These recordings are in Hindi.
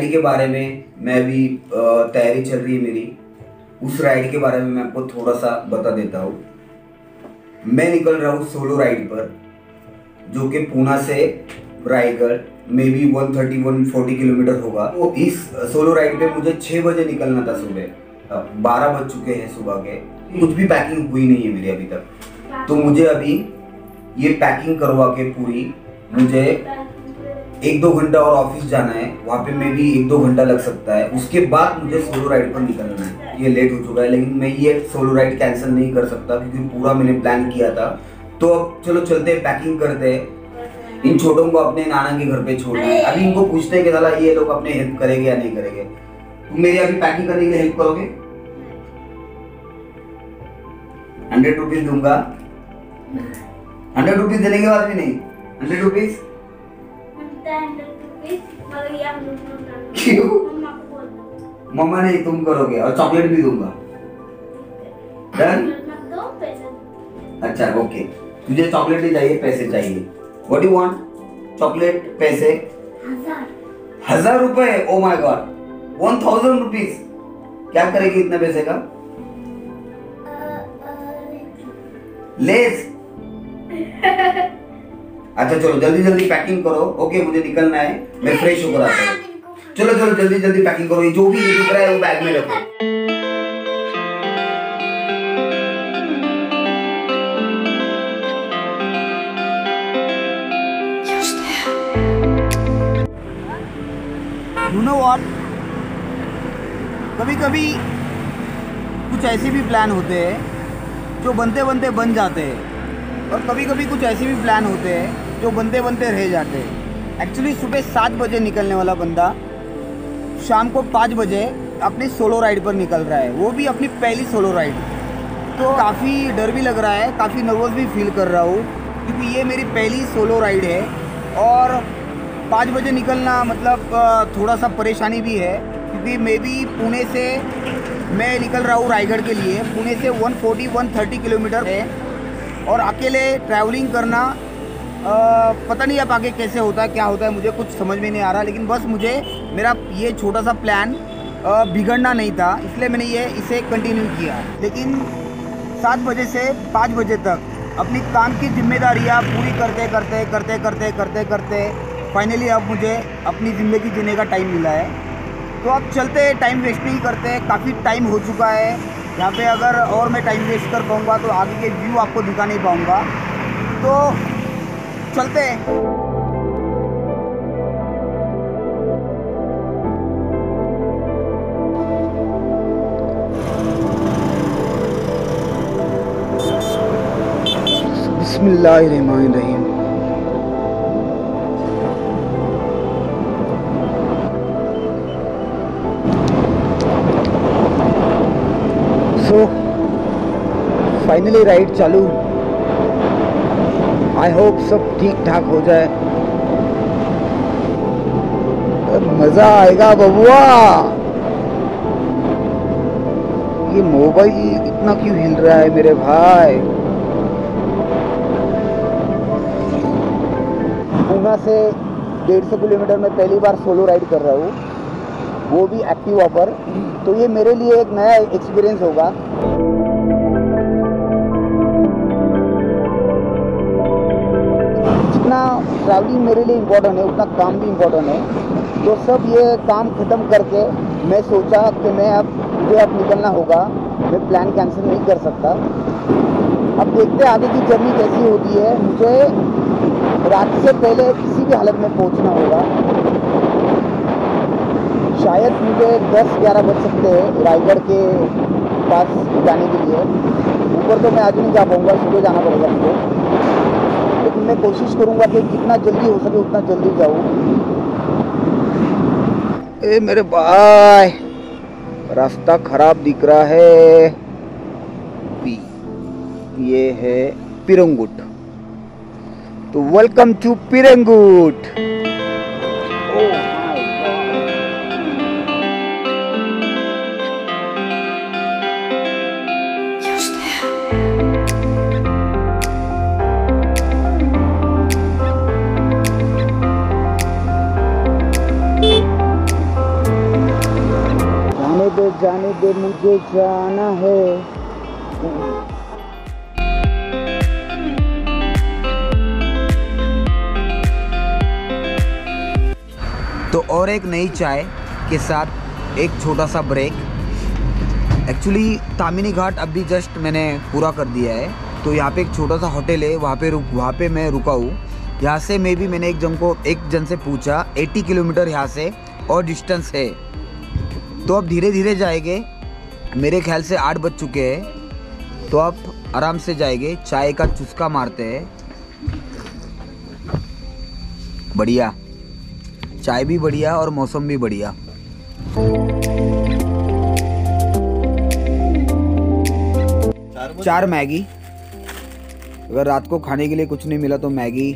राइड के बारे में मैं भी तैयारी चल रही है मेरी, उस राइड के बारे में मैं आपको थोड़ा सा बता देता हूँ। मैं निकल रहा हूँ सोलो राइड पर, जो कि पूना से रायगढ़ में भी 130-140 किलोमीटर होगा। तो इस सोलो राइड पे मुझे 6 बजे निकलना था सुबह, 12 बज चुके हैं सुबह के। कुछ भी पैकिंग हुई नहीं है मेरी अभी तक, तो मुझे अभी ये पैकिंग करवा के पूरी, मुझे 1-2 घंटा और ऑफिस जाना है, वहाँ पे में भी 1-2 घंटा लग सकता है। उसके बाद मुझे सोलो राइड पर निकलना है। ये लेट हो चुका है, लेकिन मैं ये सोलो राइड कैंसिल नहीं कर सकता क्योंकि पूरा मैंने प्लान किया था। तो अब चलो चलते हैं, पैकिंग करते हैं। इन छोटों को अपने नाना के घर पे छोड़ना है। अभी इनको पूछते हैं कि साला ये लोग अपने हेल्प करेंगे या नहीं करेंगे। तुम मेरी अभी पैकिंग करने के लिए हेल्प करोगे? 100 रुपीज दूंगा। 100 रुपीज देने के बाद भी नहीं? 100 रुपीज क्यों? मम्मा नहीं, तुम करोगे, और चॉकलेट भी दूंगा। डन? अच्छा ओके, तुझे चॉकलेट नहीं चाहिए, पैसे चाहिए। What do you want? Chocolate, पैसे? 1000 रुपए? Oh my God, 1000 rupees. क्या करेगी इतने पैसे का? लेस। अच्छा चलो जल्दी जल्दी पैकिंग करो। ओके मुझे निकलना है, मैं फ्रेश होकर आता हूँ। चलो चलो जल्दी जल्दी पैकिंग करो, ये जो भी दिख रहा है वो बैग में रखो। You know what? कभी कभी कुछ ऐसे भी प्लान होते हैं जो बनते बनते बन जाते हैं, और कभी कभी कुछ ऐसे भी प्लान होते हैं जो बनते बनते रह जाते हैं। एक्चुअली सुबह 7 बजे निकलने वाला बंदा शाम को 5 बजे अपनी सोलो राइड पर निकल रहा है, वो भी अपनी पहली सोलो राइड। तो काफ़ी डर भी लग रहा है, काफ़ी नर्वस भी फील कर रहा हूँ क्योंकि ये मेरी पहली सोलो राइड है। और 5 बजे निकलना मतलब थोड़ा सा परेशानी भी है क्योंकि मैं भी पुणे से मैं निकल रहा हूँ रायगढ़ के लिए। पुणे से 140-130 किलोमीटर है, और अकेले ट्रैवलिंग करना पता नहीं अब आगे कैसे होता है, क्या होता है, मुझे कुछ समझ में नहीं आ रहा। लेकिन बस मुझे मेरा ये छोटा सा प्लान बिगड़ना नहीं था, इसलिए मैंने इसे कंटिन्यू किया। लेकिन 7 बजे से 5 बजे तक अपनी काम की जिम्मेदारियाँ पूरी करते करते करते करते करते करते फाइनली अब मुझे अपनी ज़िंदगी जीने का टाइम मिला है। तो अब चलते हैं, टाइम वेस्ट नहीं करते। काफ़ी टाइम हो चुका है यहाँ पे, अगर और मैं टाइम वेस्ट कर पाऊँगा तो आगे के व्यू आपको दिखा नहीं पाऊँगा। तो चलते हैं। बिस्मिल्लाहिर्रहमानिर्रहीम। फाइनली राइड चालू। आई होप सब ठीक ठाक हो जाए, मजा आएगा बबुआ। ये मोबाइल इतना क्यों हिल रहा है मेरे भाई? पूना से 150 किलोमीटर में पहली बार सोलो राइड कर रहा हूँ, वो भी एक्टिवा पर। तो ये मेरे लिए एक नया एक्सपीरियंस होगा। जितना ट्रैवलिंग मेरे लिए इम्पोर्टेंट है उतना काम भी इम्पोर्टेंट है। तो सब ये काम ख़त्म करके मैं सोचा कि मुझे अब निकलना होगा, मैं प्लान कैंसिल नहीं कर सकता। अब देखते हैं आगे की जर्नी कैसी होती है। मुझे रात से पहले किसी भी हालत में पहुंचना होगा। शायद मुझे 10-11 बज सकते हैं रायगढ़ के पास जाने के लिए। ऊपर तो मैं आज नहीं जा पाऊँगा, सुबह जाना पड़ेगा मुझे। लेकिन मैं कोशिश करूँगा कि जितना जल्दी हो सके उतना जल्दी जाऊँ। ए मेरे भाई, रास्ता खराब दिख रहा है। ये है पिरंगुट। तो वेलकम टू पिरंगुट। जाने दे मुझे जाना है। तो और एक नई चाय के साथ एक छोटा सा ब्रेक। एक्चुअली तामिनी घाट अभी जस्ट मैंने पूरा कर दिया है, तो यहाँ पे एक छोटा सा होटल है, वहाँ पे मैं रुका हूँ। यहाँ से मैंने एक जन से पूछा 80 किलोमीटर यहाँ से और डिस्टेंस है। तो अब धीरे धीरे जाएंगे, मेरे ख्याल से 8 बज चुके हैं, तो अब आराम से जाएंगे, चाय का चुस्का मारते हैं। बढ़िया चाय भी बढ़िया और मौसम भी बढ़िया। चार मैगी, अगर रात को खाने के लिए कुछ नहीं मिला तो मैगी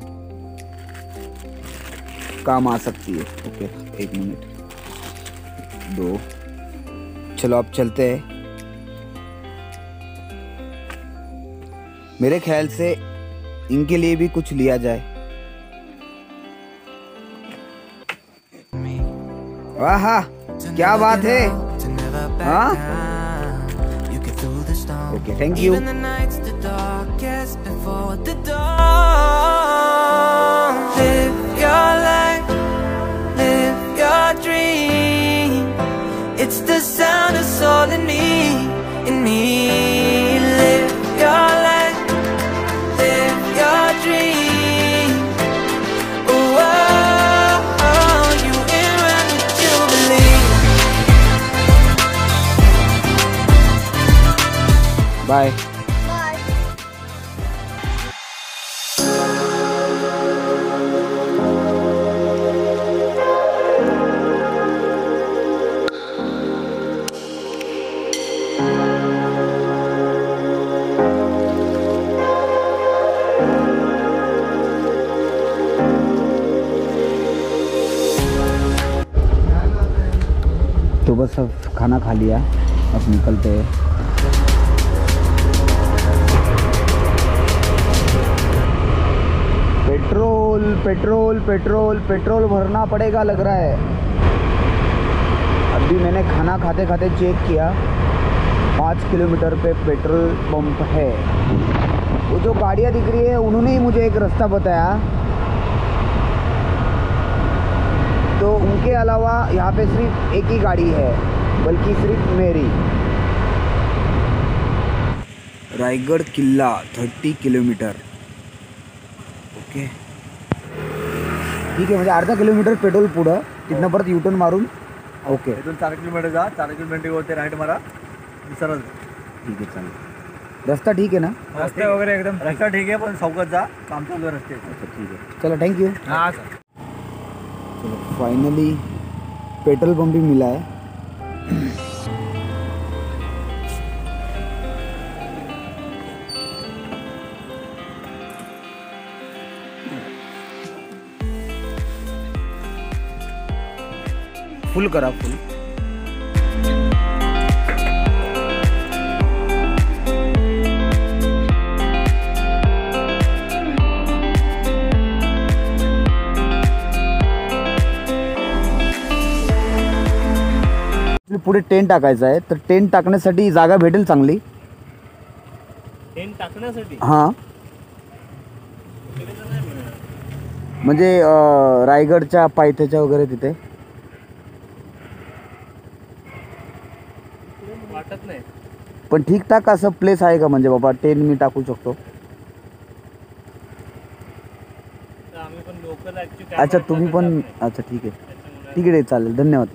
काम आ सकती है। ओके 1 मिनट 2, चलो अब चलते हैं। मेरे ख्याल से इनके लिए भी कुछ लिया जाए। वाह क्या बात है। हाँ okay thank you. It's the sound of soul in me, in me. Live your life, live your dream. Oh, oh, oh, you ain't run what you believe. Bye. तो बस अब खाना खा लिया, अब निकलते हैं। पेट्रोल पेट्रोल पेट्रोल पेट्रोल भरना पड़ेगा लग रहा है। अभी मैंने खाना खाते खाते चेक किया, 5 किलोमीटर पे पेट्रोल पंप है। वो जो गाड़ियाँ दिख रही है उन्होंने ही मुझे एक रास्ता बताया, तो उनके अलावा यहाँ पे सिर्फ एक ही गाड़ी है, बल्कि सिर्फ मेरी। रायगढ़ किल्ला 30 किलोमीटर। ओके ठीक आहे, म्हणजे अर्धा किलोमीटर पेट्रोल पुढं, तिथनं परत यूटर्न मारून ओके इथून 4 किलोमीटर जा, 4 किलोमीटरवरती राईट मारा, सरळ। ठीक आहे चालेल। रस्ता ठीक आहे ना? रस्ते वगैरे एकदम रस्ता ठीक आहे, पण चौकात जा, काम चालू आहे रस्ते। अच्छा ठीक आहे, चलो थैंक यू। हाँ सर। चलो फाइनली पेट्रोल पंप भी मिला है। फुल करा फुल। पुढे टेंट टाकायचं आहे, तर टेंट टाकण्यासाठी जागा भेटेल चांगली? टेंट टाकण्यासाठी हां म्हणजे रायगडच्या पायथ्याच्या वगैरे तिथे वाटत नाही, पण ठीकठाक असं प्लेस आहे का, म्हणजे बाबा टेंट मी टाकू शकतो? आम्ही पण लोकल ॲक्च्युअली। अच्छा तुम्ही पण, अच्छा ठीक आहे ठीक आहे चालेल, धन्यवाद।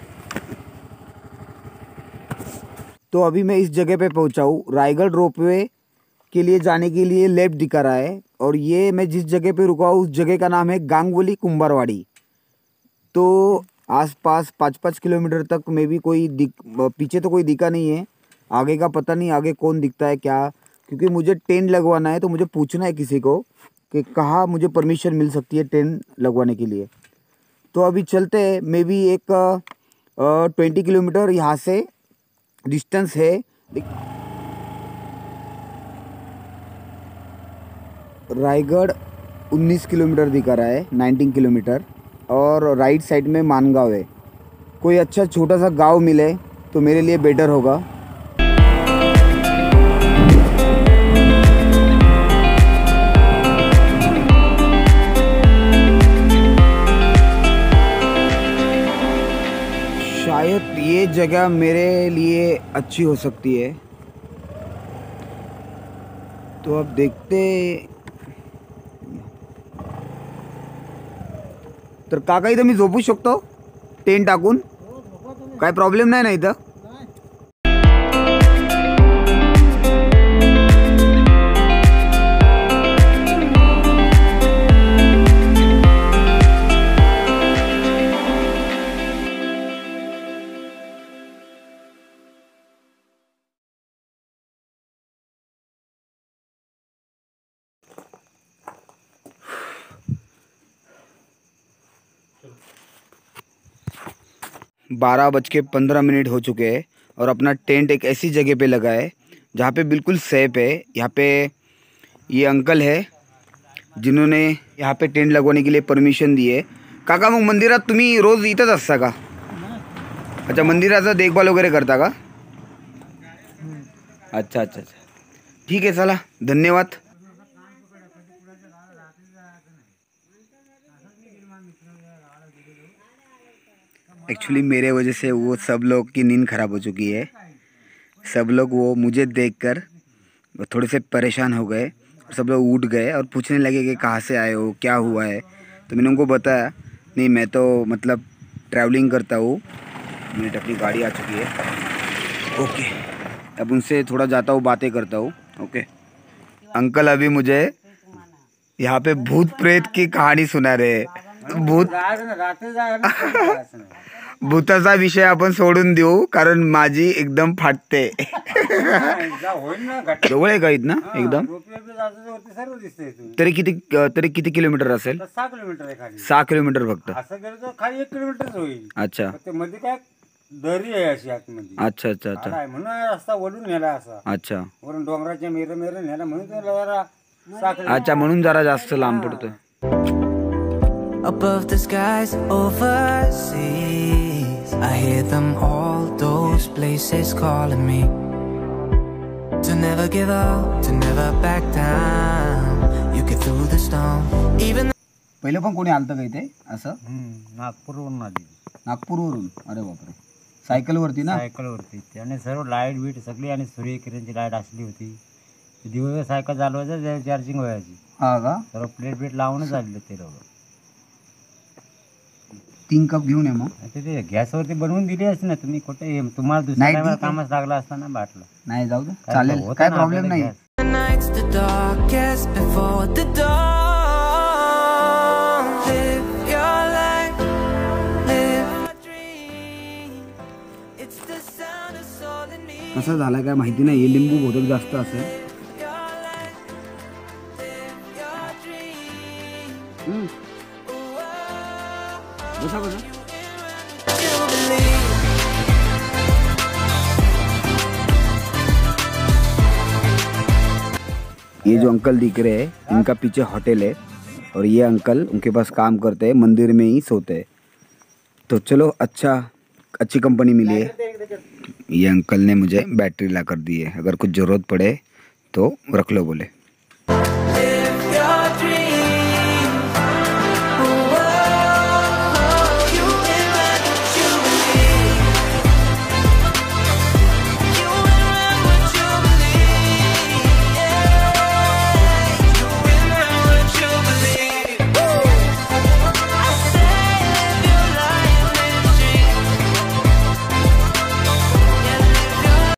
तो अभी मैं इस जगह पे पहुंचा हूँ। रायगढ़ रोपवे के लिए जाने के लिए लेफ्ट दिखा रहा है, और ये मैं जिस जगह पे रुका हूँ उस जगह का नाम है गांगुली कुंभारवाड़ी। तो आसपास 5-5 किलोमीटर तक में भी पीछे तो कोई दिखा नहीं है, आगे का पता नहीं आगे कौन दिखता है क्या, क्योंकि मुझे टेंट लगवाना है, तो मुझे पूछना है किसी को कि कहाँ मुझे परमिशन मिल सकती है टेंट लगवाने के लिए। तो अभी चलते हैं, मे भी एक 20 किलोमीटर यहाँ से डिस्टेंस है। रायगढ़ 19 किलोमीटर दिखा रहा है, 19 किलोमीटर, और राइट साइड में मानगांव है। कोई अच्छा छोटा सा गांव मिले तो मेरे लिए बेटर होगा। शायद ये जगह मेरे लिए अच्छी हो सकती है, तो अब देखते। तर काका इथं मी झोपू शकतो टेंट टाकून? काय प्रॉब्लेम नाही ना इथं? बारह बज के 15 मिनट हो चुके हैं और अपना टेंट एक ऐसी जगह पे लगा है जहाँ पे बिल्कुल सेफ है। यहाँ पे ये अंकल है जिन्होंने यहाँ पे टेंट लगवाने के लिए परमिशन दी है। काका मग मंदिरात तुम्ही रोज इथंच असता का? अच्छा, मंदिराचं देखभाल वगैरे करता का? अच्छा अच्छा अच्छा, ठीक है, चला धन्यवाद। एक्चुअली मेरे वजह से वो सब लोग की नींद ख़राब हो चुकी है। सब लोग वो मुझे देखकर थोड़े से परेशान हो गए और सब लोग उठ गए और पूछने लगे कि कहाँ से आए हो, क्या हुआ है। तो मैंने उनको बताया, नहीं मैं तो मतलब ट्रैवलिंग करता हूँ। मेरी अपनी गाड़ी आ चुकी है। ओके, अब उनसे थोड़ा जाता हूँ, बातें करता हूँ। ओके, अंकल अभी मुझे यहाँ पे भूत प्रेत की कहानी सुना रहे हैं। भूताचा विषय आपण सोडून देऊ, कारण माझी एकदम फाटते। जवळ आहे का इथनं एकदम? तरी किती किलोमीटर असेल? 6 किलोमीटर आहे खाली. 6 किलोमीटर फक्त? असं गेलं तर खाली 1 किलोमीटरच होईल. अच्छा ते मध्ये काय दरी आहे अशी आतमध्ये. अच्छा अच्छा अच्छा काय म्हणून रस्ता वळून नेला असा. अच्छा वरून डोंगराच्या मेरे नेला म्हणून तो जरा 6 किलोमीटर. अच्छा, म्हणून जरा जास्त लांब पडतोय. Above the skies, overseas, I hear them all, those places calling me to never give up, to never back down. You get through the storm, even पहिले पण कोणी आलतं का इथे असं? नागपूरवरून आली. नागपूरवरून? अरे बापरे, सायकलवरती ना? सायकलवरती आणि सर्व लाईट बीट सगळी आणि सूर्यकिरणची लाईट असली होती. दिवस सायकल चालवायचं, चार्जिंग व्हायची. हा का? सर्व प्लेट बीट लावूनच आलेलं ते लोक. 3 कप घेऊन ये मग. ते गॅसवरती बनवून दिली असते ना तुम्ही. कुठे तुम्हाला दुसऱ्या कामात लागला असता ना बाटला. नाही, जाऊ दे, चालेल, काय प्रॉब्लेम नाही. the night's the darkest before the dawn. Live your life, live your dream. It's the sound of soul in me. कसं झालं काय माहिती नाही, हे लिंबू बहुतेक जास्त असेल. बसा बसा. ये जो अंकल दिख रहे हैं, इनका पीछे होटल है और ये अंकल उनके पास काम करते हैं, मंदिर में ही सोते हैं। तो चलो, अच्छी कंपनी मिली है। ये अंकल ने मुझे बैटरी ला कर दी है, अगर कुछ ज़रूरत पड़े तो रख लो बोले।